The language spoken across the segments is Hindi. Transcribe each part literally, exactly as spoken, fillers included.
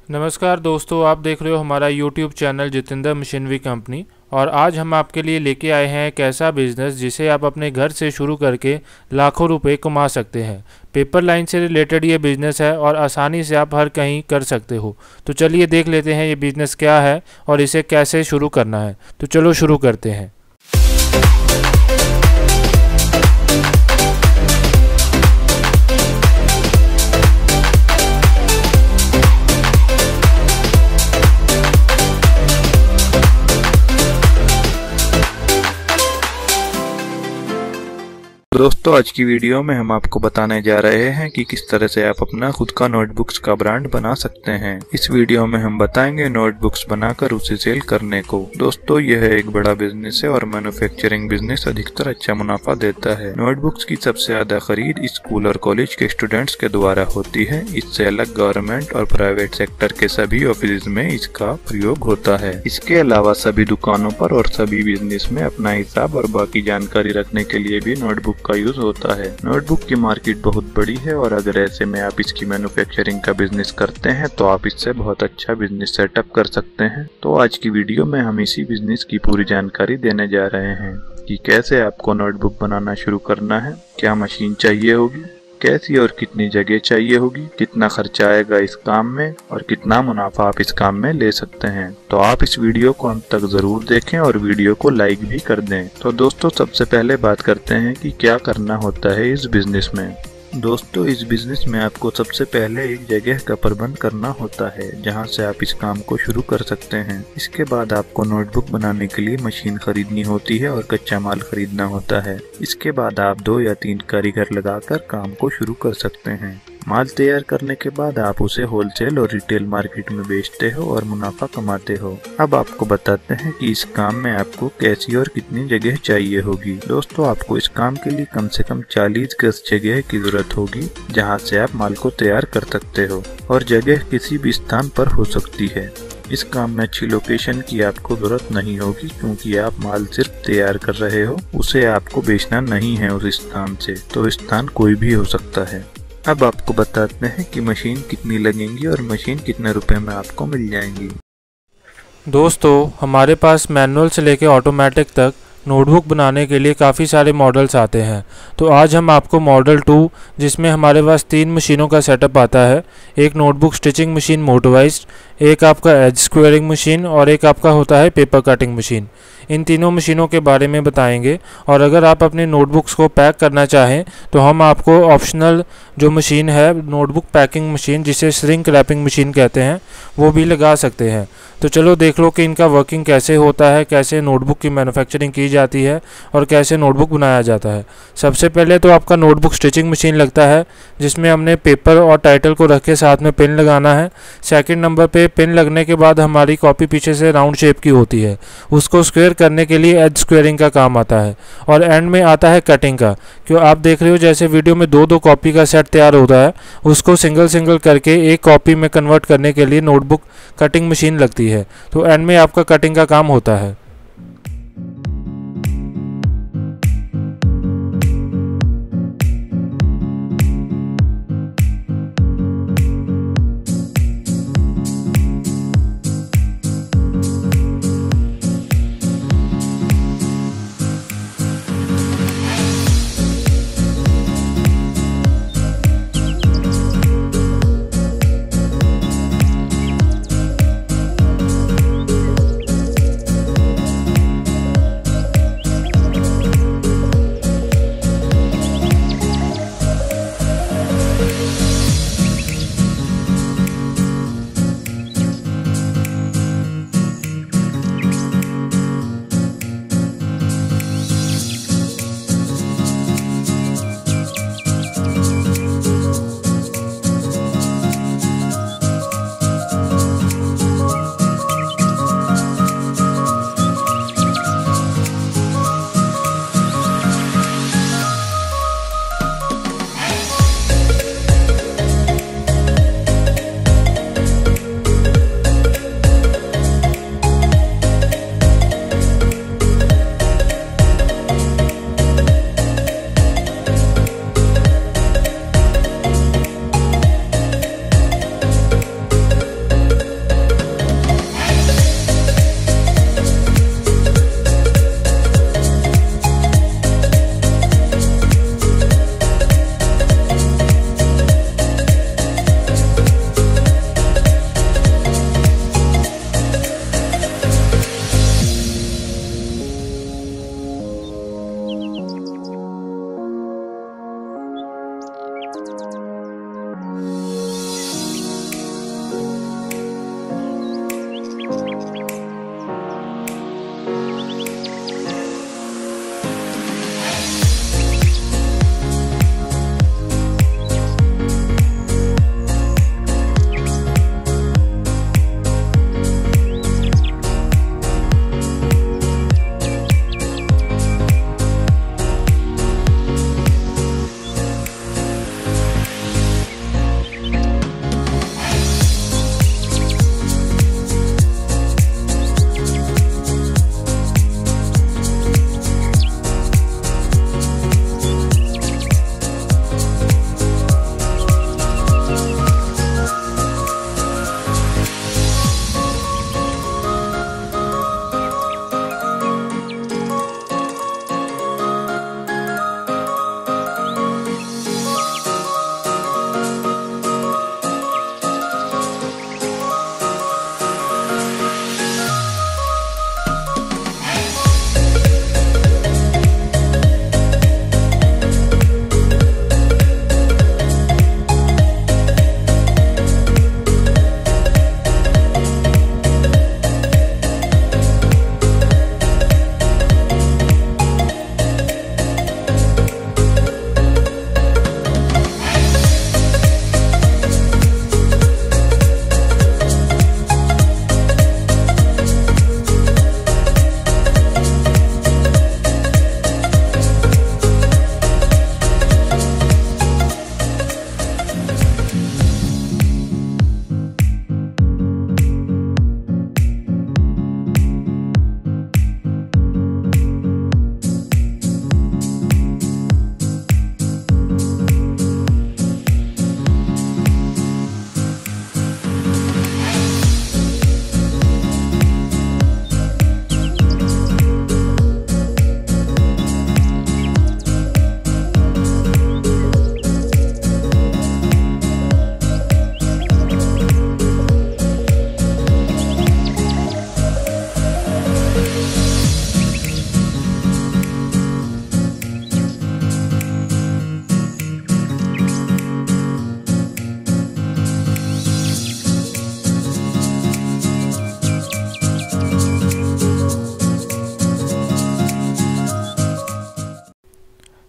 नमस्कार दोस्तों, आप देख रहे हो हमारा YouTube channel Jitendra machinery company. और आज हम आपके लिए लेके आए हैं एक ऐसा बिज़नेस जिसे आप अपने घर से शुरू करके लाखों रुपए कमा सकते हैं। पेपर लाइन से रिलेटेड ये बिज़नेस है और आसानी से आप हर कहीं कर सकते हो। तो चलिए देख लेते हैं ये बिज़नेस क्या है और इसे कैसे शुरू करना है। तो चलो शुरू करते हैं। दोस्तों, आज की वीडियो में हम आपको बताने जा रहे हैं कि किस तरह से आप अपना खुद का नोटबुक्स का ब्रांड बना सकते हैं। इस वीडियो में हम बताएंगे नोटबुक्स बनाकर उसे सेल करने को। दोस्तों, यह एक बड़ा बिजनेस है और मैन्युफैक्चरिंग बिजनेस अधिकतर अच्छा मुनाफा देता है। नोटबुक्स की सबसे ज्यादा खरीद स्कूल और कॉलेज के स्टूडेंट्स के द्वारा होती है। इससे अलग गवर्नमेंट और प्राइवेट सेक्टर के सभी ऑफिस में इसका प्रयोग होता है। इसके अलावा सभी दुकानों पर और सभी बिजनेस में अपना हिसाब और बाकी जानकारी रखने के लिए भी नोटबुक का यूज होता है। नोटबुक की मार्केट बहुत बड़ी है और अगर ऐसे में आप इसकी मैन्युफैक्चरिंग का बिजनेस करते हैं तो आप इससे बहुत अच्छा बिजनेस सेटअप कर सकते हैं। तो आज की वीडियो में हम इसी बिजनेस की पूरी जानकारी देने जा रहे हैं कि कैसे आपको नोटबुक बनाना शुरू करना है, क्या मशीन चाहिए होगी, कैसी और कितनी जगह चाहिए होगी, कितना खर्चा आएगा इस काम में और कितना मुनाफा आप इस काम में ले सकते हैं। तो आप इस वीडियो को अंत तक जरूर देखें और वीडियो को लाइक भी कर दें। तो दोस्तों, सबसे पहले बात करते हैं कि क्या करना होता है इस बिजनेस में। दोस्तों, इस बिजनेस में आपको सबसे पहले एक जगह का प्रबंध करना होता है जहां से आप इस काम को शुरू कर सकते हैं। इसके बाद आपको नोटबुक बनाने के लिए मशीन खरीदनी होती है और कच्चा माल खरीदना होता है। इसके बाद आप दो या तीन कारीगर लगाकर काम को शुरू कर सकते हैं। माल तैयार करने के बाद आप उसे होलसेल और रिटेल मार्केट में बेचते हो और मुनाफा कमाते हो। अब आपको बताते हैं कि इस काम में आपको कैसी और कितनी जगह चाहिए होगी। दोस्तों, आपको इस काम के लिए कम से कम चालीस गज जगह की जरूरत होगी जहां से आप माल को तैयार कर सकते हो और जगह किसी भी स्थान पर हो सकती है। इस काम में अच्छी लोकेशन की आपको जरूरत नहीं होगी क्योंकि आप माल सिर्फ तैयार कर रहे हो, उसे आपको बेचना नहीं है उस स्थान से, तो स्थान कोई भी हो सकता है। अब आपको बताते हैं कि मशीन कितनी लगेंगी और मशीन कितने रुपए में आपको मिल जाएंगी। दोस्तों, हमारे पास मैनुअल से लेकर ऑटोमेटिक तक नोटबुक बनाने के लिए काफ़ी सारे मॉडल्स आते हैं। तो आज हम आपको मॉडल टू, जिसमें हमारे पास तीन मशीनों का सेटअप आता है, एक नोटबुक स्टिचिंग मशीन मोटराइज्ड, एक आपका एज स्क्वेयरिंग मशीन और एक आपका होता है पेपर कटिंग मशीन। इन तीनों मशीनों के बारे में बताएंगे। और अगर आप अपने नोटबुक्स को पैक करना चाहें तो हम आपको ऑप्शनल जो मशीन है, नोटबुक पैकिंग मशीन, जिसे श्रिंक रैपिंग मशीन कहते हैं, वो भी लगा सकते हैं। तो चलो देख लो कि इनका वर्किंग कैसे होता है, कैसे नोटबुक की मैन्युफैक्चरिंग की जाती है और कैसे नोटबुक बनाया जाता है। सबसे पहले तो आपका नोटबुक स्टिचिंग मशीन लगता है, जिसमें हमने पेपर और टाइटल को रख के साथ में पिन लगाना है। सेकंड नंबर पे पिन लगने के बाद हमारी कॉपी पीछे से राउंड शेप की होती है, उसको स्क्वायर करने के लिए एज स्क्वेयरिंग का काम आता है। और एंड में आता है कटिंग का। क्यों आप देख रहे हो जैसे वीडियो में दो दो कॉपी का सेट तैयार होता है, उसको सिंगल सिंगल करके एक कॉपी में कन्वर्ट करने के लिए नोटबुक कटिंग मशीन लगती है। तो एंड में आपका कटिंग का काम होता है।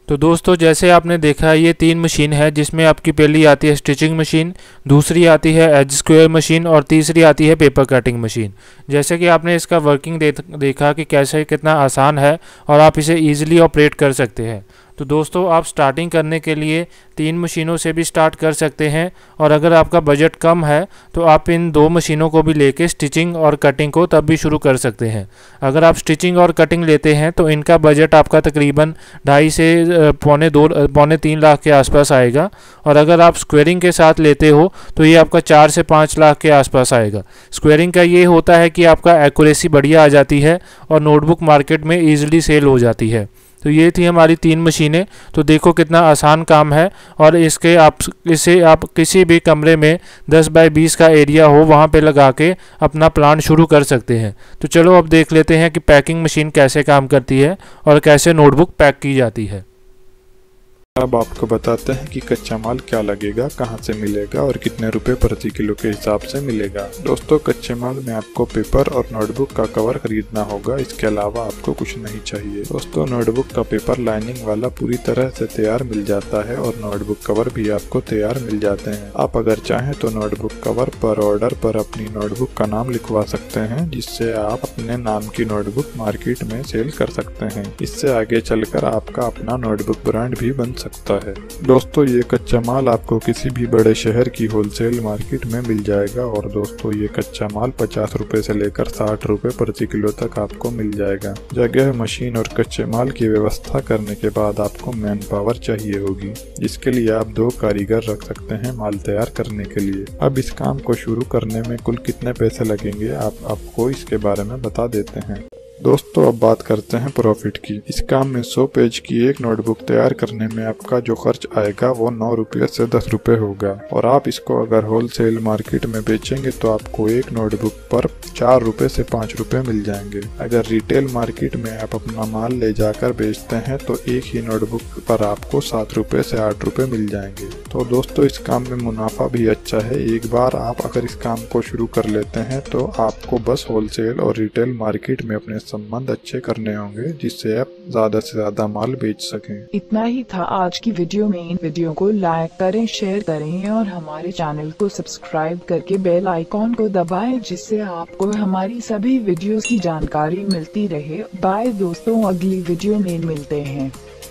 तो दोस्तों जैसे आपने देखा ये तीन मशीन है, जिसमें आपकी पहली आती है स्टिचिंग मशीन, दूसरी आती है एज स्क्वायर मशीन और तीसरी आती है पेपर कटिंग मशीन। जैसे कि आपने इसका वर्किंग दे, देखा कि कैसे कितना आसान है और आप इसे ईजिली ऑपरेट कर सकते हैं। तो दोस्तों आप स्टार्टिंग करने के लिए तीन मशीनों से भी स्टार्ट कर सकते हैं, और अगर आपका बजट कम है तो आप इन दो मशीनों को भी लेके स्टिचिंग और कटिंग को तब भी शुरू कर सकते हैं। अगर आप स्टिचिंग और कटिंग लेते हैं तो इनका बजट आपका तकरीबन ढाई से पौने दो पौने तीन लाख के आसपास आएगा, और अगर आप स्क्वेयरिंग के साथ लेते हो तो ये आपका चार से पाँच लाख के आसपास आएगा। स्क्वेयरिंग का ये होता है कि आपका एक्यूरेसी बढ़िया आ जाती है और नोटबुक मार्केट में ईजिली सेल हो जाती है। तो ये थी हमारी तीन मशीनें। तो देखो कितना आसान काम है, और इसके आप इसे आप किसी भी कमरे में दस बाय बीस का एरिया हो वहाँ पे लगा के अपना प्लांट शुरू कर सकते हैं। तो चलो अब देख लेते हैं कि पैकिंग मशीन कैसे काम करती है और कैसे नोटबुक पैक की जाती है। अब आपको बताते हैं कि कच्चा माल क्या लगेगा, कहां से मिलेगा और कितने रुपए प्रति किलो के हिसाब से मिलेगा। दोस्तों कच्चे माल में आपको पेपर और नोटबुक का कवर खरीदना होगा, इसके अलावा आपको कुछ नहीं चाहिए। दोस्तों नोटबुक का पेपर लाइनिंग वाला पूरी तरह से तैयार मिल जाता है और नोटबुक कवर भी आपको तैयार मिल जाते हैं। आप अगर चाहें तो नोटबुक कवर पर ऑर्डर पर अपनी नोटबुक का नाम लिखवा सकते हैं, जिससे आप अपने नाम की नोटबुक मार्केट में सेल कर सकते हैं। इससे आगे चलकर आपका अपना नोटबुक ब्रांड भी बन सकता है। दोस्तों ये कच्चा माल आपको किसी भी बड़े शहर की होलसेल मार्केट में मिल जाएगा, और दोस्तों ये कच्चा माल पचास रुपए से लेकर साठ रुपए प्रति किलो तक आपको मिल जाएगा। जगह, मशीन और कच्चे माल की व्यवस्था करने के बाद आपको मैन पावर चाहिए होगी, जिसके लिए आप दो कारीगर रख सकते हैं माल तैयार करने के लिए। अब इस काम को शुरू करने में कुल कितने पैसे लगेंगे आप आपको इसके बारे में बता देते हैं। दोस्तों अब बात करते हैं प्रॉफिट की। इस काम में सौ पेज की एक नोटबुक तैयार करने में आपका जो खर्च आएगा वो नौ रुपये से दस रुपये होगा, और आप इसको अगर होलसेल मार्केट में बेचेंगे तो आपको एक नोटबुक पर चार रुपये से पाँच रुपये मिल जाएंगे। अगर रिटेल मार्केट में आप अपना माल ले जाकर बेचते हैं तो एक ही नोटबुक पर आपको सात रुपये से आठ रुपये मिल जाएंगे। तो दोस्तों इस काम में मुनाफा भी अच्छा है। एक बार आप अगर इस काम को शुरू कर लेते हैं तो आपको बस होलसेल और रिटेल मार्केट में अपने संबंध अच्छे करने होंगे, जिससे आप ज्यादा से ज्यादा माल बेच सकें। इतना ही था आज की वीडियो में। इन वीडियो को लाइक करें, शेयर करें और हमारे चैनल को सब्सक्राइब करके बेल आइकॉन को दबाएं, जिससे आपको हमारी सभी वीडियोस की जानकारी मिलती रहे। बाय दोस्तों, अगली वीडियो में मिलते हैं।